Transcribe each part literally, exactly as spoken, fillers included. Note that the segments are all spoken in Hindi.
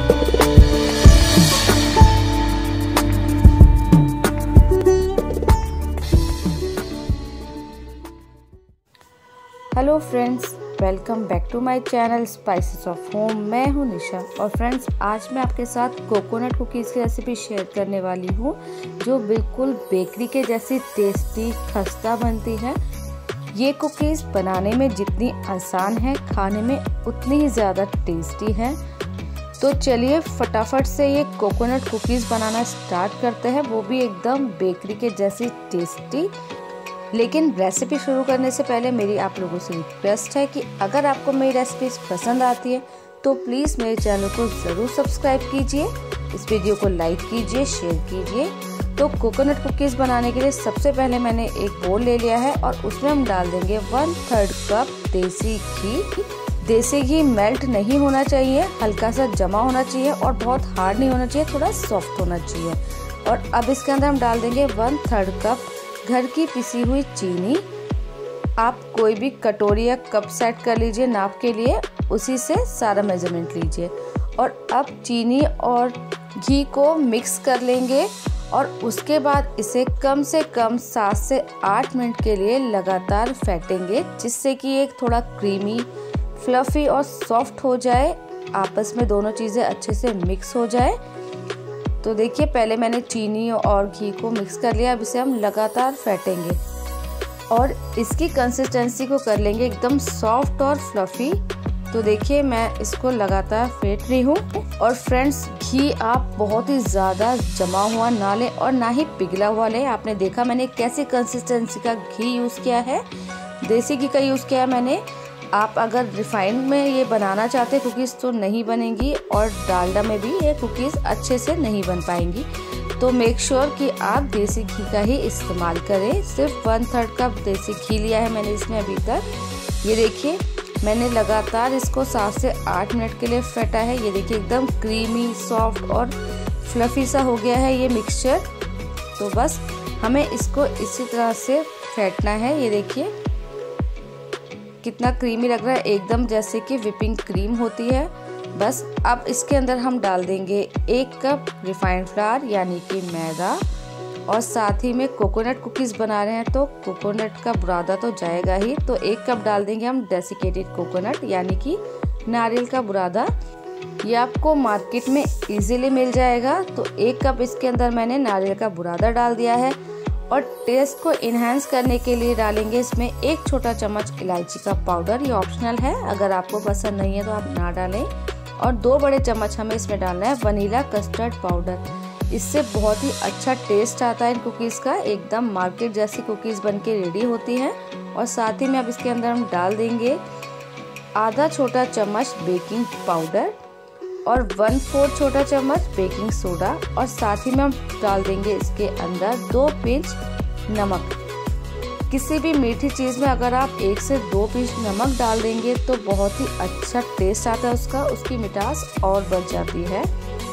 Hello friends, welcome back to my channel spices of home. मैं हूं निशा और फ्रेंड्स आज मैं आपके साथ कोकोनट कुकीज़ की रेसिपी शेयर करने वाली हूं जो बिल्कुल बेकरी के जैसी टेस्टी खस्ता बनती है। ये कुकीज़ बनाने में जितनी आसान है, खाने में उतनी ही ज़्यादा टेस्टी है। तो चलिए फटाफट से ये कोकोनट कुकीज़ बनाना स्टार्ट करते हैं, वो भी एकदम बेकरी के जैसी टेस्टी। लेकिन रेसिपी शुरू करने से पहले मेरी आप लोगों से रिक्वेस्ट है कि अगर आपको मेरी रेसिपीज पसंद आती है तो प्लीज़ मेरे चैनल को ज़रूर सब्सक्राइब कीजिए, इस वीडियो को लाइक कीजिए, शेयर कीजिए। तो कोकोनट कुकीज़ बनाने के लिए सबसे पहले मैंने एक बोल ले लिया है और उसमें हम डाल देंगे वन थर्ड कप देसी घी। देसी घी मेल्ट नहीं होना चाहिए, हल्का सा जमा होना चाहिए और बहुत हार्ड नहीं होना चाहिए, थोड़ा सॉफ्ट होना चाहिए। और अब इसके अंदर हम डाल देंगे वन थर्ड कप घर की पिसी हुई चीनी। आप कोई भी कटोरी या कप सेट कर लीजिए नाप के लिए, उसी से सारा मेजरमेंट लीजिए। और अब चीनी और घी को मिक्स कर लेंगे और उसके बाद इसे कम से कम सात से आठ मिनट के लिए लगातार फेंटेंगे, जिससे कि एक थोड़ा क्रीमी, फ्लफी और सॉफ्ट हो जाए, आपस में दोनों चीज़ें अच्छे से मिक्स हो जाए। तो देखिए पहले मैंने चीनी और घी को मिक्स कर लिया, अब इसे हम लगातार फेंटेंगे और इसकी कंसिस्टेंसी को कर लेंगे एकदम सॉफ्ट और फ्लफी। तो देखिए मैं इसको लगातार फेंट रही हूँ। और फ्रेंड्स घी आप बहुत ही ज़्यादा जमा हुआ ना लें और ना ही पिघला हुआ लें। आपने देखा मैंने कैसी कंसिस्टेंसी का घी यूज़ किया है, देसी घी का यूज़ किया है मैंने। आप अगर रिफाइंड में ये बनाना चाहते हैं कुकीज़ तो नहीं बनेंगी और डालडा में भी ये कुकीज़ अच्छे से नहीं बन पाएंगी। तो मेक श्योर कि आप देसी घी का ही इस्तेमाल करें। सिर्फ वन थर्ड कप देसी घी लिया है मैंने इसमें अभी तक। ये देखिए मैंने लगातार इसको सात से आठ मिनट के लिए फेंटा है। ये देखिए एकदम क्रीमी, सॉफ्ट और फ्लफी सा हो गया है ये मिक्सचर। तो बस हमें इसको इसी तरह से फेंटना है। ये देखिए कितना क्रीमी लग रहा है, एकदम जैसे कि व्हिपिंग क्रीम होती है। बस अब इसके अंदर हम डाल देंगे एक कप रिफाइंड फ्लावर यानी कि मैदा, और साथ ही में कोकोनट कुकीज़ बना रहे हैं तो कोकोनट का बुरादा तो जाएगा ही। तो एक कप डाल देंगे हम डेसिकेटेड कोकोनट यानी कि नारियल का बुरादा। ये आपको मार्केट में इजीली मिल जाएगा। तो एक कप इसके अंदर मैंने नारियल का बुरादा डाल दिया है। और टेस्ट को इन्हेंस करने के लिए डालेंगे इसमें एक छोटा चम्मच इलायची का पाउडर। ये ऑप्शनल है, अगर आपको पसंद नहीं है तो आप ना डालें। और दो बड़े चम्मच हमें इसमें डालना है वनीला कस्टर्ड पाउडर। इससे बहुत ही अच्छा टेस्ट आता है इन कुकीज़ का, एकदम मार्केट जैसी कुकीज़ बनके रेडी होती हैं। और साथ ही में अब इसके अंदर हम डाल देंगे आधा छोटा चम्मच बेकिंग पाउडर और वन फोर्थ छोटा चम्मच बेकिंग सोडा। और साथ ही में हम डाल देंगे इसके अंदर दो पिंच नमक। किसी भी मीठी चीज़ में अगर आप एक से दो पिंच नमक डाल देंगे तो बहुत ही अच्छा टेस्ट आता है उसका, उसकी मिठास और बढ़ जाती है।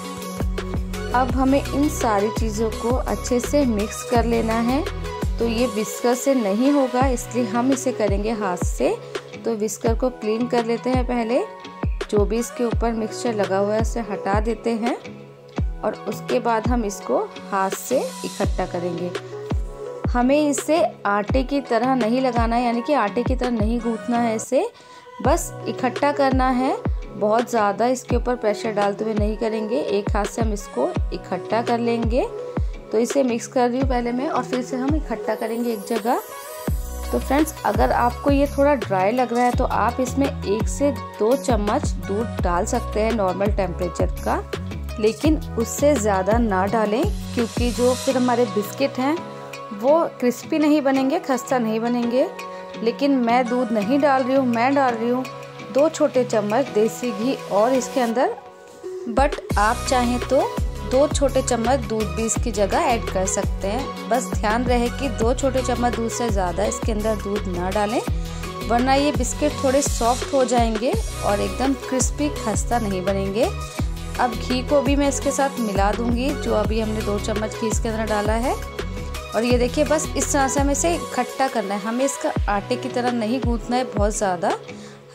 अब हमें इन सारी चीज़ों को अच्छे से मिक्स कर लेना है। तो ये विस्कर से नहीं होगा, इसलिए हम इसे करेंगे हाथ से। तो विस्कर को क्लीन कर लेते हैं पहले, जो भी इसके ऊपर मिक्सचर लगा हुआ है उसे हटा देते हैं और उसके बाद हम इसको हाथ से इकट्ठा करेंगे। हमें इसे आटे की तरह नहीं लगाना है, यानी कि आटे की तरह नहीं गूंथना है इसे, बस इकट्ठा करना है। बहुत ज़्यादा इसके ऊपर प्रेशर डालते हुए नहीं करेंगे, एक हाथ से हम इसको इकट्ठा कर लेंगे। तो इसे मिक्स कर रही हूँ पहले मैं और फिर से हम इकट्ठा करेंगे एक जगह। तो फ्रेंड्स अगर आपको ये थोड़ा ड्राई लग रहा है तो आप इसमें एक से दो चम्मच दूध डाल सकते हैं नॉर्मल टेम्परेचर का, लेकिन उससे ज़्यादा ना डालें क्योंकि जो फिर हमारे बिस्किट हैं वो क्रिस्पी नहीं बनेंगे, खस्ता नहीं बनेंगे। लेकिन मैं दूध नहीं डाल रही हूँ, मैं डाल रही हूँ दो छोटे चम्मच देसी घी और इसके अंदर, बट आप चाहें तो दो छोटे चम्मच दूध भी इसकी जगह ऐड कर सकते हैं। बस ध्यान रहे कि दो छोटे चम्मच दूध से ज़्यादा इसके अंदर दूध ना डालें, वरना ये बिस्किट थोड़े सॉफ्ट हो जाएंगे और एकदम क्रिस्पी खस्ता नहीं बनेंगे। अब घी को भी मैं इसके साथ मिला दूंगी, जो अभी हमने दो चम्मच घी इसके अंदर डाला है। और ये देखिए बस इस तरह से हमें इसे इकट्ठा करना है, हमें इसका आटे की तरह नहीं गूंथना है बहुत ज़्यादा,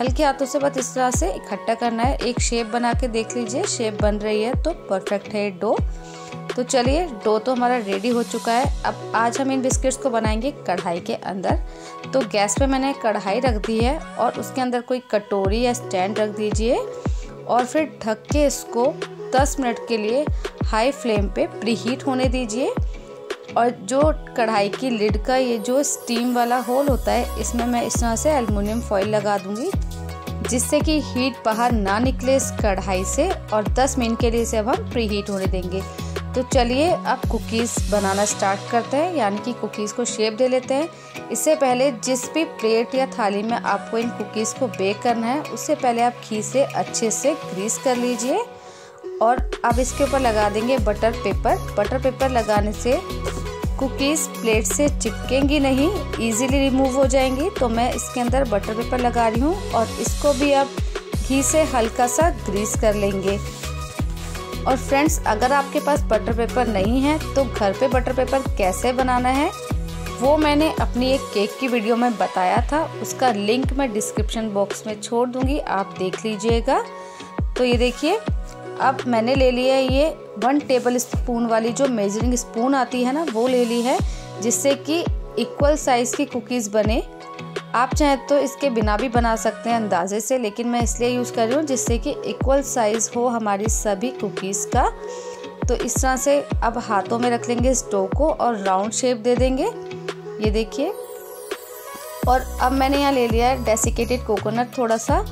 हल्के हाथों से बस इस तरह से इकट्ठा करना है। एक शेप बना के देख लीजिए, शेप बन रही है तो परफेक्ट है डो। तो चलिए डो तो हमारा रेडी हो चुका है। अब आज हम इन बिस्किट्स को बनाएंगे कढ़ाई के अंदर। तो गैस पे मैंने कढ़ाई रख दी है और उसके अंदर कोई कटोरी या स्टैंड रख दीजिए और फिर ढक के इसको दस मिनट के लिए हाई फ्लेम पे प्रीहीट होने दीजिए। और जो कढ़ाई की लिड का ये जो स्टीम वाला होल होता है, इसमें मैं इस तरह से एल्युमिनियम फॉइल लगा दूंगी जिससे कि हीट बाहर ना निकले इस कढ़ाई से। और दस मिनट के लिए इसे अब हम प्री हीट होने देंगे। तो चलिए अब कुकीज़ बनाना स्टार्ट करते हैं, यानी कि कुकीज़ को शेप दे लेते हैं। इससे पहले जिस भी प्लेट या थाली में आपको इन कुकीज़ को बेक करना है, उससे पहले आप घी से अच्छे से ग्रीस कर लीजिए। और अब इसके ऊपर लगा देंगे बटर पेपर। बटर पेपर लगाने से कुकीज़ प्लेट से चिपकेंगी नहीं, इजीली रिमूव हो जाएंगी। तो मैं इसके अंदर बटर पेपर लगा रही हूँ और इसको भी अब घी से हल्का सा ग्रीस कर लेंगे। और फ्रेंड्स, अगर आपके पास बटर पेपर नहीं है तो घर पे बटर पेपर कैसे बनाना है वो मैंने अपनी एक केक की वीडियो में बताया था, उसका लिंक मैं डिस्क्रिप्शन बॉक्स में छोड़ दूँगी, आप देख लीजिएगा। तो ये देखिए, अब मैंने ले लिया है ये वन टेबल स्पून वाली जो मेजरिंग स्पून आती है ना, वो ले ली है, जिससे कि इक्वल साइज़ की कुकीज़ बने। आप चाहें तो इसके बिना भी बना सकते हैं अंदाजे से, लेकिन मैं इसलिए यूज़ कर रही हूँ जिससे कि इक्वल साइज़ हो हमारी सभी कुकीज़ का। तो इस तरह से अब हाथों में रख लेंगे इस डो को और राउंड शेप दे देंगे, ये देखिए। और अब मैंने यहाँ ले लिया है डेसिकेटेड कोकोनट थोड़ा सा,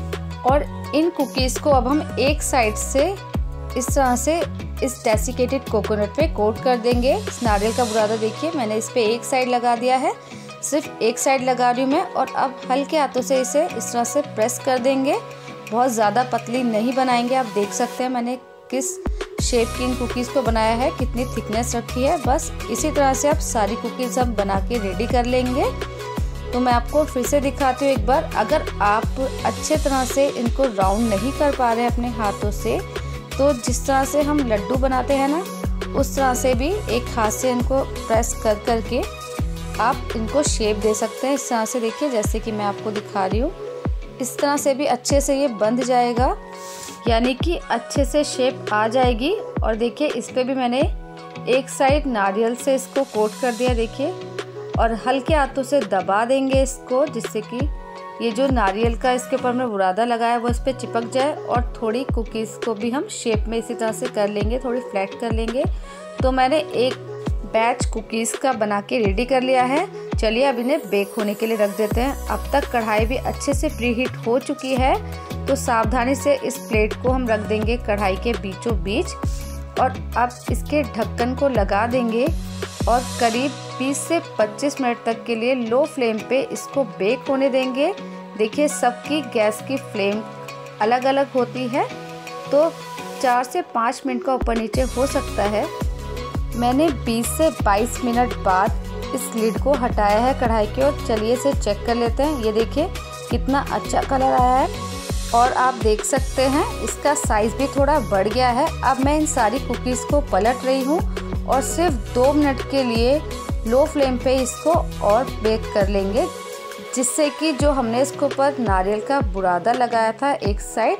और इन कुकीज़ को अब हम एक साइड से इस तरह से इस डेसिकेटेड कोकोनट पे कोट कर देंगे। इस नारियल का बुरादा देखिए, मैंने इस पे एक साइड लगा दिया है, सिर्फ एक साइड लगा रही हूँ मैं। और अब हल्के हाथों से इसे इस तरह से प्रेस कर देंगे, बहुत ज़्यादा पतली नहीं बनाएंगे। आप देख सकते हैं मैंने किस शेप की इन कुकीज़ को बनाया है, कितनी थिकनेस रखी है। बस इसी तरह से आप सारी कुकीज़ हम बना के रेडी कर लेंगे। तो मैं आपको फिर से दिखाती हूँ एक बार। अगर आप अच्छे तरह से इनको राउंड नहीं कर पा रहे हैं अपने हाथों से, तो जिस तरह से हम लड्डू बनाते हैं ना, उस तरह से भी एक हाथ से इनको प्रेस कर करके आप इनको शेप दे सकते हैं। इस तरह से देखिए, जैसे कि मैं आपको दिखा रही हूँ, इस तरह से भी अच्छे से ये बंध जाएगा, यानी कि अच्छे से शेप आ जाएगी। और देखिए, इस पर भी मैंने एक साइड नारियल से इसको कोट कर दिया, देखिए। और हल्के हाथों से दबा देंगे इसको, जिससे कि ये जो नारियल का इसके ऊपर में बुरादा लगाया है वो इस पर चिपक जाए। और थोड़ी कुकीज़ को भी हम शेप में इसी तरह से कर लेंगे, थोड़ी फ्लैट कर लेंगे। तो मैंने एक बैच कुकीज़ का बना के रेडी कर लिया है। चलिए अब इन्हें बेक होने के लिए रख देते हैं। अब तक कढ़ाई भी अच्छे से प्री हीट हो चुकी है, तो सावधानी से इस प्लेट को हम रख देंगे कढ़ाई के बीचों बीच। और अब इसके ढक्कन को लगा देंगे और करीब बीस से पच्चीस मिनट तक के लिए लो फ्लेम पे इसको बेक होने देंगे। देखिए, सबकी गैस की फ्लेम अलग अलग होती है, तो चार से पाँच मिनट का ऊपर नीचे हो सकता है। मैंने बीस से बाईस मिनट बाद इस लिड को हटाया है कढ़ाई के, और चलिए इसे चेक कर लेते हैं। ये देखिए कितना अच्छा कलर आया है, और आप देख सकते हैं इसका साइज़ भी थोड़ा बढ़ गया है। अब मैं इन सारी कुकीज़ को पलट रही हूँ और सिर्फ दो मिनट के लिए लो फ्लेम पे इसको और बेक कर लेंगे, जिससे कि जो हमने इसके ऊपर नारियल का बुरादा लगाया था एक साइड,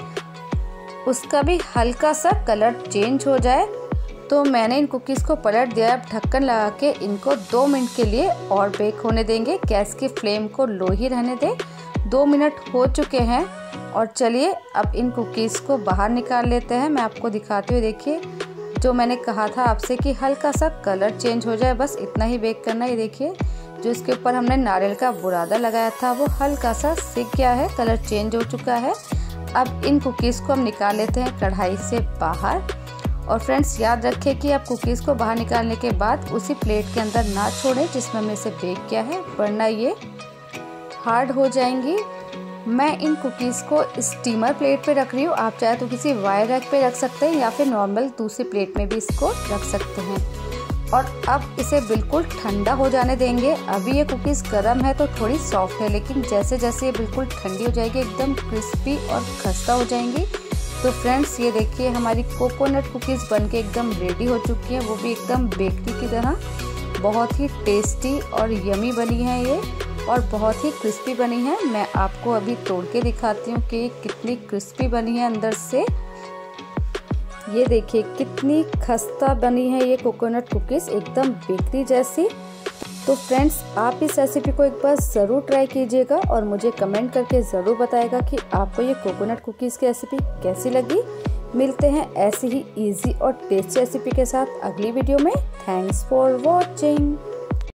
उसका भी हल्का सा कलर चेंज हो जाए। तो मैंने इन कुकीज़ को पलट दिया। अब ढक्कन लगा के इनको दो मिनट के लिए और बेक होने देंगे। गैस की फ्लेम को लो ही रहने दें। दो मिनट हो चुके हैं और चलिए अब इन कुकीज़ को बाहर निकाल लेते हैं। मैं आपको दिखाती हूँ, देखिए जो मैंने कहा था आपसे कि हल्का सा कलर चेंज हो जाए, बस इतना ही बेक करना है। ये देखिए, जो इसके ऊपर हमने नारियल का बुरादा लगाया था वो हल्का सा सिक गया है, कलर चेंज हो चुका है। अब इन कुकीज़ को हम निकाल लेते हैं कढ़ाई से बाहर। और फ्रेंड्स, याद रखें कि आप कुकीज़ को बाहर निकालने के बाद उसी प्लेट के अंदर ना छोड़ें जिसमें हमने इसे बेक किया है, वरना ये हार्ड हो जाएंगी। मैं इन कुकीज़ को स्टीमर प्लेट पे रख रही हूँ। आप चाहे तो किसी वायर रैक पे रख सकते हैं या फिर नॉर्मल दूसरी प्लेट में भी इसको रख सकते हैं। और अब इसे बिल्कुल ठंडा हो जाने देंगे। अभी ये कुकीज़ गर्म है तो थोड़ी सॉफ्ट है, लेकिन जैसे जैसे ये बिल्कुल ठंडी हो जाएगी एकदम क्रिस्पी और खस्ता हो जाएंगी। तो फ्रेंड्स, ये देखिए हमारी कोकोनट कुकीज़ बनके एकदम रेडी हो चुकी हैं, वो भी एकदम बेकरी की तरह। बहुत ही टेस्टी और यमी बनी है ये। और बहुत ही क्रिस्पी बनी है। मैं आपको अभी तोड़ के दिखाती हूँ कि कितनी क्रिस्पी बनी है अंदर से। ये देखिए कितनी खस्ता बनी है ये कोकोनट कुकीज़, एकदम बेकरी जैसी। तो फ्रेंड्स, आप इस रेसिपी को एक बार ज़रूर ट्राई कीजिएगा और मुझे कमेंट करके ज़रूर बताएगा कि आपको ये कोकोनट कुकीज़ की रेसिपी कैसी लगी। मिलते हैं ऐसी ही इजी और टेस्टी रेसिपी के साथ अगली वीडियो में। Thanks for watching.